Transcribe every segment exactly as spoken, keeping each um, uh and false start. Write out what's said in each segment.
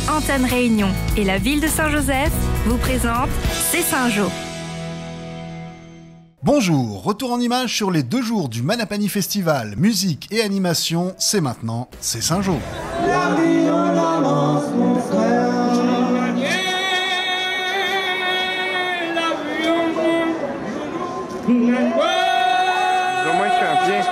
Antenne Réunion et la ville de Saint-Joseph vous présentent C'est Saint-Jo. Bonjour, retour en images sur les deux jours du Manapani Festival, musique et animation, c'est maintenant, c'est Saint-Jo. La vie en avance, mon frère. Au moins, je fais un pied.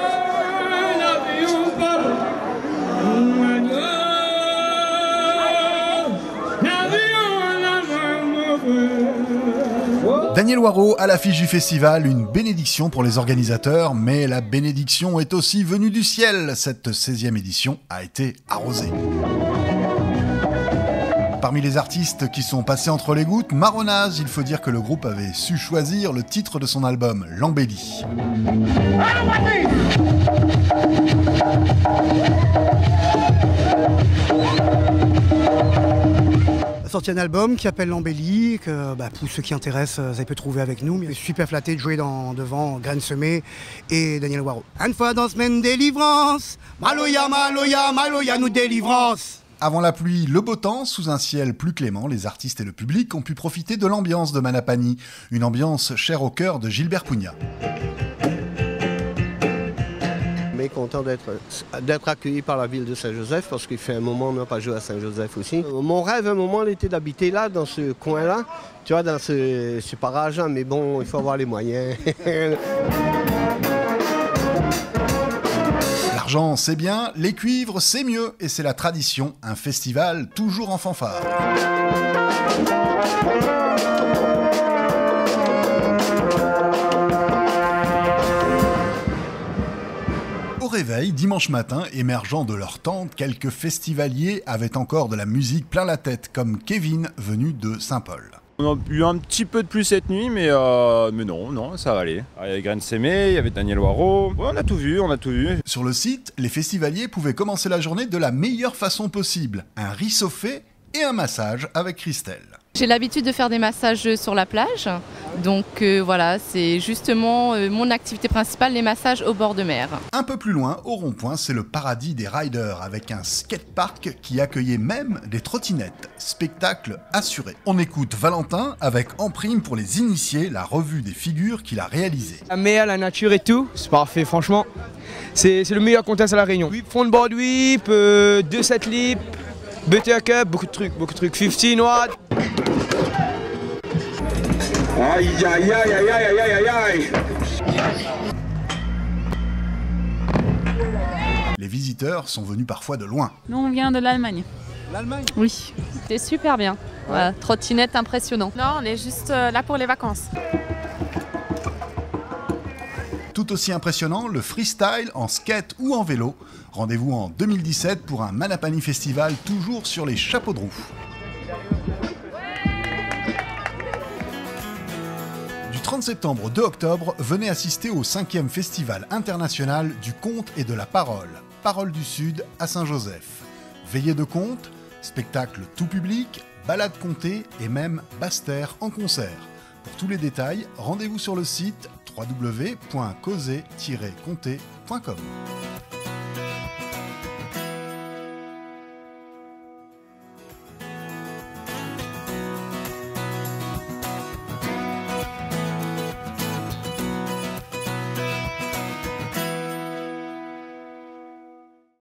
Daniel Waro à l'affiche du festival, une bénédiction pour les organisateurs, mais la bénédiction est aussi venue du ciel. Cette seizième édition a été arrosée. Parmi les artistes qui sont passés entre les gouttes, Marronaz, il faut dire que le groupe avait su choisir le titre de son album, L'Embellie. Sorti un album qui s'appelle L'Embellie, que bah, pour ceux qui intéressent, vous avez pu trouver avec nous. Je suis super flatté de jouer dans, devant Graine Semée et Daniel Waro. Une fois dans semaine délivrance, Maloya, Maloya, Maloya nous délivrance. Avant la pluie, le beau temps, sous un ciel plus clément, les artistes et le public ont pu profiter de l'ambiance de Manapani, une ambiance chère au cœur de Gilbert Pugna. Mais content d'être d'être accueilli par la ville de Saint-Joseph parce qu'il fait un moment on n'a pas joué à Saint-Joseph aussi. Mon rêve, un moment, était d'habiter là, dans ce coin-là, tu vois, dans ce, ce parage-là, mais bon, il faut avoir les moyens. L'argent, c'est bien, les cuivres, c'est mieux, et c'est la tradition, un festival toujours en fanfare. Au réveil, dimanche matin, émergeant de leur tente, quelques festivaliers avaient encore de la musique plein la tête, comme Kevin, venu de Saint-Paul. On a eu un petit peu de pluie cette nuit, mais, euh, mais non, non, ça va aller. Il y avait Graine Semée, il y avait Daniel Waro, ouais, on a tout vu, on a tout vu. Sur le site, les festivaliers pouvaient commencer la journée de la meilleure façon possible. Un riz sauffé et un massage avec Christelle. J'ai l'habitude de faire des massages sur la plage, donc euh, voilà, c'est justement euh, mon activité principale, les massages au bord de mer. Un peu plus loin, au rond-point, c'est le paradis des riders, avec un skatepark qui accueillait même des trottinettes. Spectacle assuré. On écoute Valentin avec en prime pour les initiés la revue des figures qu'il a réalisées. La mer, la nature et tout, c'est parfait, franchement. C'est le meilleur contest à la Réunion. Whip, front board whip, euh, deux set lip, buttercup, beaucoup de trucs, beaucoup de trucs, quinze watts. Aïe, aïe, aïe, aïe, aïe, aïe, aïe. Les visiteurs sont venus parfois de loin. Nous, on vient de l'Allemagne. L'Allemagne ? Oui. C'était super bien. Voilà, trottinette impressionnant. Non, on est juste euh, là pour les vacances. Tout aussi impressionnant, le freestyle en skate ou en vélo. Rendez-vous en deux mille dix-sept pour un Manapani Festival toujours sur les chapeaux de roue. Du trente septembre au deux octobre, venez assister au cinquième Festival international du conte et de la parole, Parole du Sud à Saint-Joseph. Veillée de conte, spectacle tout public, balade contée et même Basse-Terre en concert. Pour tous les détails, rendez-vous sur le site w w w point causer tiret comté point com.